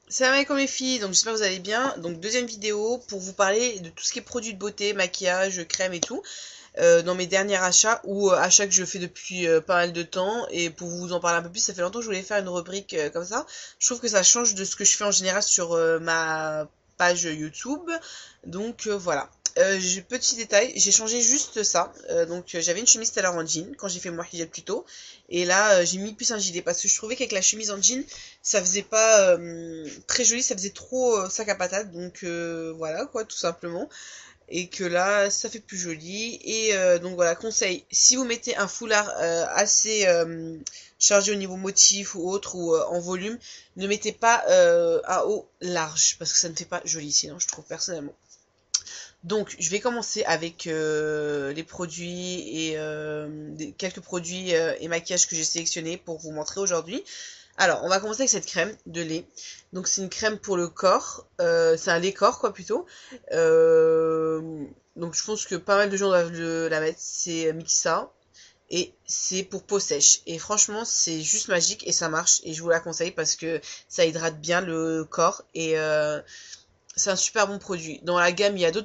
Salam alaikum les filles, donc j'espère que vous allez bien. Donc deuxième vidéo pour vous parler de tout ce qui est produits de beauté, maquillage, crème et tout, dans mes derniers achats ou achats que je fais depuis pas mal de temps. Et pour vous en parler un peu plus, ça fait longtemps que je voulais faire une rubrique comme ça. Je trouve que ça change de ce que je fais en général sur ma page YouTube. Donc voilà. Petit détail, j'ai changé juste ça. J'avais une chemise tout à l'heure en jean quand j'ai fait mon hijab plus tôt. Et là j'ai mis plus un gilet parce que je trouvais qu'avec la chemise en jean ça faisait pas très joli, ça faisait trop sac à patate. Donc voilà quoi, tout simplement. Et que là ça fait plus joli. Et donc voilà, conseil, si vous mettez un foulard assez chargé au niveau motif ou autre ou en volume, ne mettez pas un haut large parce que ça ne fait pas joli sinon, je trouve personnellement. Donc, je vais commencer avec les produits et quelques produits et maquillages que j'ai sélectionnés pour vous montrer aujourd'hui. Alors, on va commencer avec cette crème de lait. Donc, c'est une crème pour le corps. C'est un lait corps, quoi, plutôt. Euh, donc, je pense que pas mal de gens doivent la mettre. C'est Mixa. Et c'est pour peau sèche. Et franchement, c'est juste magique et ça marche. Et je vous la conseille parce que ça hydrate bien le corps. Et c'est un super bon produit. Dans la gamme, il y a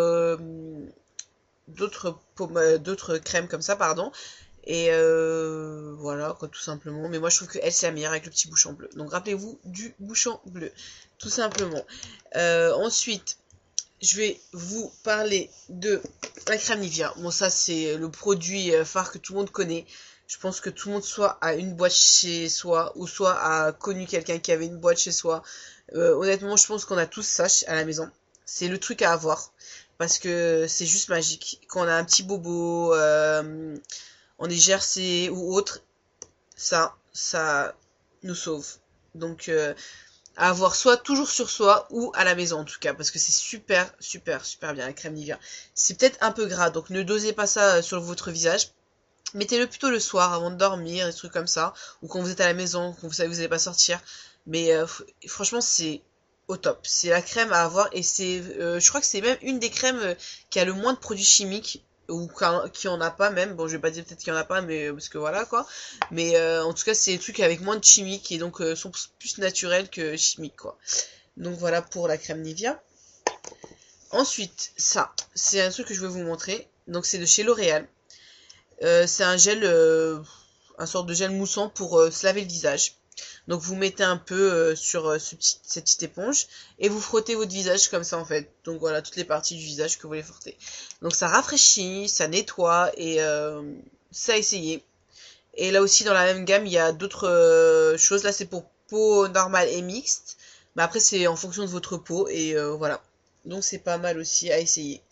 d'autres crèmes comme ça, pardon. Et voilà, quoi, tout simplement. Mais moi, je trouve que elle, c'est la meilleure avec le petit bouchon bleu. Donc, rappelez-vous du bouchon bleu, tout simplement. Ensuite, je vais vous parler de la crème Nivea. Bon, ça, c'est le produit phare que tout le monde connaît. Je pense que tout le monde soit a une boîte chez soi ou soit a connu quelqu'un qui avait une boîte chez soi. Honnêtement, je pense qu'on a tous ça à la maison. C'est le truc à avoir parce que c'est juste magique. Quand on a un petit bobo, on est gercé ou autre, ça nous sauve. Donc, à avoir soit toujours sur soi ou à la maison en tout cas parce que c'est super super super bien la crème Nivea. C'est peut-être un peu gras donc ne dosez pas ça sur votre visage. Mettez-le plutôt le soir avant de dormir, des trucs comme ça, ou quand vous êtes à la maison, quand vous savez que vous n'allez pas sortir. Mais franchement, c'est au top. C'est la crème à avoir et je crois que c'est même une des crèmes qui a le moins de produits chimiques ou qui en a pas même. Bon, je vais pas dire peut-être qu'il y en a pas, mais parce que voilà quoi. Mais en tout cas, c'est des trucs avec moins de chimiques et donc sont plus naturels que chimiques quoi. Donc voilà pour la crème Nivea. Ensuite, ça, c'est un truc que je vais vous montrer. Donc c'est de chez L'Oréal. C'est un gel, un sorte de gel moussant pour se laver le visage. Donc vous mettez un peu sur cette petite éponge et vous frottez votre visage comme ça en fait. Donc voilà, toutes les parties du visage que vous voulez frotter. Donc ça rafraîchit, ça nettoie et ça a essayé. Et là aussi dans la même gamme il y a d'autres choses. Là c'est pour peau normale et mixte. Mais après c'est en fonction de votre peau et voilà. Donc c'est pas mal aussi à essayer.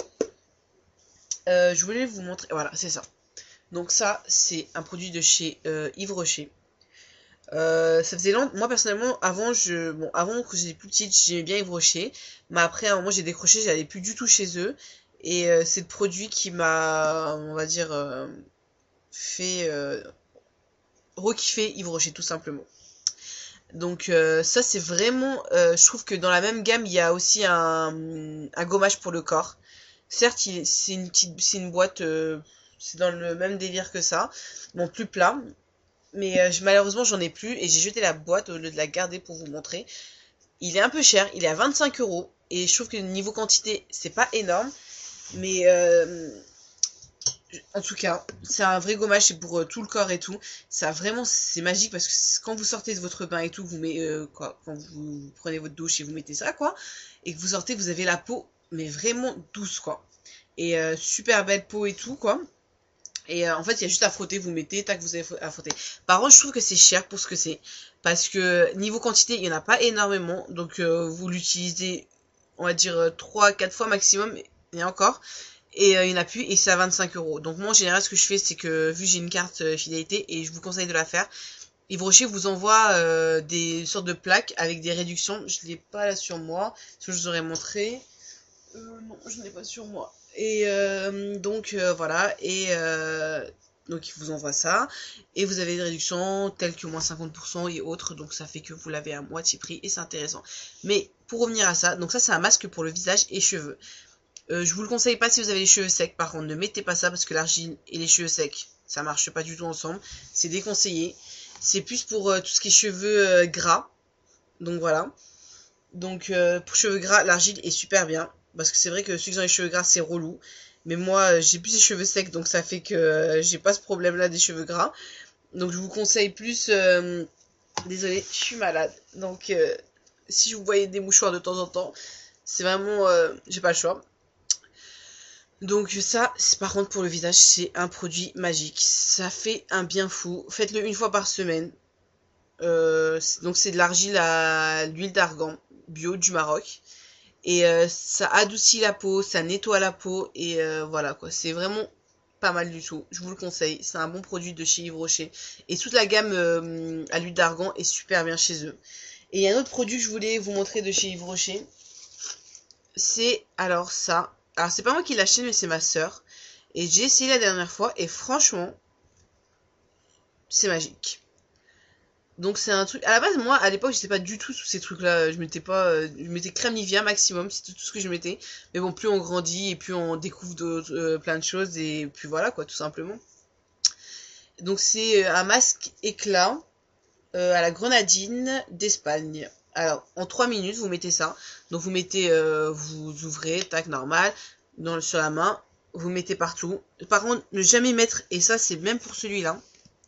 Je voulais vous montrer, voilà c'est ça. Donc ça, c'est un produit de chez Yves Rocher. Ça faisait longtemps, moi personnellement, avant que j'étais plus petite, j'aimais bien Yves Rocher, mais après à un moment j'ai décroché, j'allais plus du tout chez eux, et c'est le produit qui m'a, on va dire, fait re-kiffer Yves Rocher tout simplement. Donc ça c'est vraiment, je trouve que dans la même gamme il y a aussi un gommage pour le corps. Certes, c'est une boîte, c'est dans le même délire que ça, bon plus plat, mais malheureusement j'en ai plus et j'ai jeté la boîte au lieu de la garder pour vous montrer. Il est un peu cher, il est à 25 € et je trouve que niveau quantité c'est pas énorme, mais en tout cas c'est un vrai gommage, c'est pour tout le corps et tout. Ça vraiment c'est magique parce que quand vous sortez de votre bain et tout, vous mettez quand vous prenez votre douche et vous mettez ça quoi, et que vous sortez vous avez la peau mais vraiment douce quoi. Et super belle peau et tout quoi. Et en fait, il y a juste à frotter, vous mettez, tac, vous avez à frotter. Par contre, je trouve que c'est cher pour ce que c'est. Parce que niveau quantité, il n'y en a pas énormément. Donc, vous l'utilisez, on va dire, 3-4 fois maximum, et encore. Et il n'y en a plus, et c'est à 25 €. Donc, moi, en général, ce que je fais, c'est que, vu que j'ai une carte fidélité, et je vous conseille de la faire, Yves Rocher vous envoie des sortes de plaques avec des réductions. Je l'ai pas là sur moi, sinon je vous aurais montré. Non, je n'ai pas sur moi. Et voilà, et donc il vous envoie ça, et vous avez des réductions telles que moins 50% et autres, donc ça fait que vous l'avez à moitié prix, et c'est intéressant. Mais pour revenir à ça, donc ça c'est un masque pour le visage et cheveux. Je vous le conseille pas si vous avez les cheveux secs, par contre ne mettez pas ça parce que l'argile et les cheveux secs, ça marche pas du tout ensemble, c'est déconseillé. C'est plus pour tout ce qui est cheveux gras, Donc voilà. Donc pour cheveux gras, l'argile est super bien. Parce que c'est vrai que ceux qui ont les cheveux gras, c'est relou. Mais moi, j'ai plus les cheveux secs, donc ça fait que j'ai pas ce problème-là des cheveux gras. Donc je vous conseille plus... désolée, je suis malade. Donc si vous voyez des mouchoirs de temps en temps, c'est vraiment... j'ai pas le choix. Donc ça, par contre pour le visage, c'est un produit magique. Ça fait un bien fou. Faites-le une fois par semaine. Donc c'est de l'argile à l'huile d'argan bio du Maroc. Et ça adoucit la peau, ça nettoie la peau. Et voilà quoi, c'est vraiment pas mal du tout. Je vous le conseille. C'est un bon produit de chez Yves Rocher. Et toute la gamme à l'huile d'argan est super bien chez eux. Et il y a un autre produit que je voulais vous montrer de chez Yves Rocher. C'est alors ça. Alors c'est pas moi qui l'ai acheté mais c'est ma soeur. Et j'ai essayé la dernière fois et franchement, c'est magique. Donc c'est un truc. À la base, moi, à l'époque, j'étais pas du tout sous ces trucs-là. Je mettais pas, je mettais crème Nivea maximum, c'était tout ce que je mettais. Mais bon, plus on grandit et plus on découvre plein de choses et puis voilà quoi, tout simplement. Donc c'est un masque éclat à la grenadine d'Espagne. Alors en 3 minutes, vous mettez ça. Donc vous mettez, vous ouvrez, tac normal, sur la main. Vous mettez partout. Par contre, ne jamais mettre, et ça c'est même pour celui-là.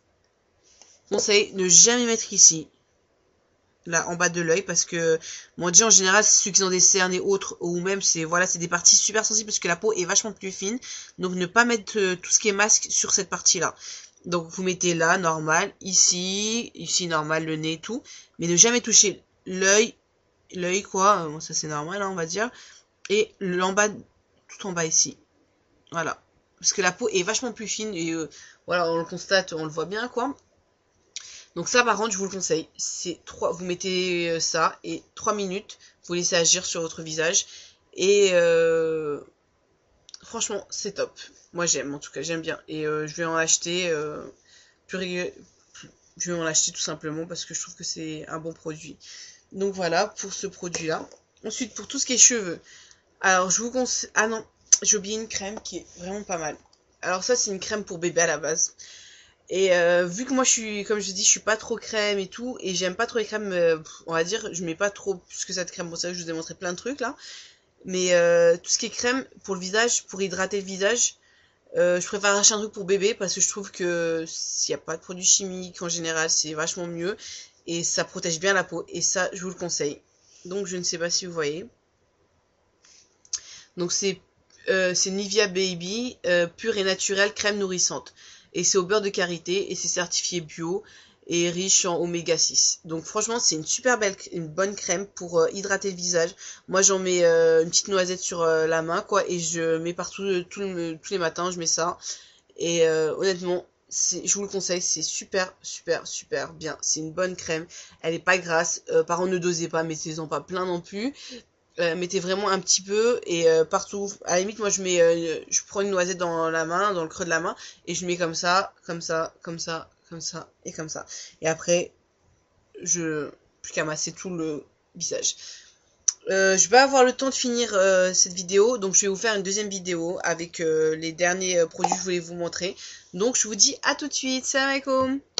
Conseil, ne jamais mettre ici, là en bas de l'œil, parce que moi déjà en général c'est ceux qui ont des cernes et autres, ou même c'est voilà, c'est des parties super sensibles parce que la peau est vachement plus fine, donc ne pas mettre tout ce qui est masque sur cette partie là. Donc vous mettez là normal, ici normal, le nez, tout, mais ne jamais toucher l'œil quoi, bon, ça c'est normal hein, on va dire, et en bas, tout en bas ici, voilà, parce que la peau est vachement plus fine et voilà, on le constate, on le voit bien quoi. Donc ça par contre je vous le conseille, c'est vous mettez ça et 3 minutes, vous laissez agir sur votre visage et franchement c'est top. Moi j'aime, en tout cas j'aime bien et je vais en acheter je vais en acheter tout simplement parce que je trouve que c'est un bon produit. Donc voilà pour ce produit là. Ensuite pour tout ce qui est cheveux, alors je vous conseille, ah non, j'ai oublié une crème qui est vraiment pas mal. Alors ça c'est une crème pour bébé à la base. Et vu que moi je suis, comme je dis, je suis pas trop crème et tout, et j'aime pas trop les crèmes, on va dire, je mets pas trop plus que ça de crème, bon c'est vrai que je vous ai montré plein de trucs là, mais tout ce qui est crème pour le visage, pour hydrater le visage, je préfère acheter un truc pour bébé parce que je trouve que s'il n'y a pas de produits chimiques en général, c'est vachement mieux, et ça protège bien la peau, et ça je vous le conseille. Donc je ne sais pas si vous voyez. Donc c'est Nivea Baby, pure et naturelle crème nourrissante. Et c'est au beurre de karité et c'est certifié bio et riche en oméga 6. Donc franchement c'est une bonne crème pour hydrater le visage. Moi j'en mets une petite noisette sur la main quoi et je mets partout tous les matins je mets ça. Et honnêtement je vous le conseille, c'est super bien. C'est une bonne crème, elle est pas grasse. Par contre ne dosez pas, mettez-en pas plein non plus. Mettez vraiment un petit peu et partout, à la limite moi je prends une noisette dans la main, dans le creux de la main et je mets comme ça et comme ça et après plus qu'à masser tout le visage. Je vais avoir le temps de finir cette vidéo, donc je vais vous faire une deuxième vidéo avec les derniers produits que je voulais vous montrer. Donc je vous dis à tout de suite, salam alaikum.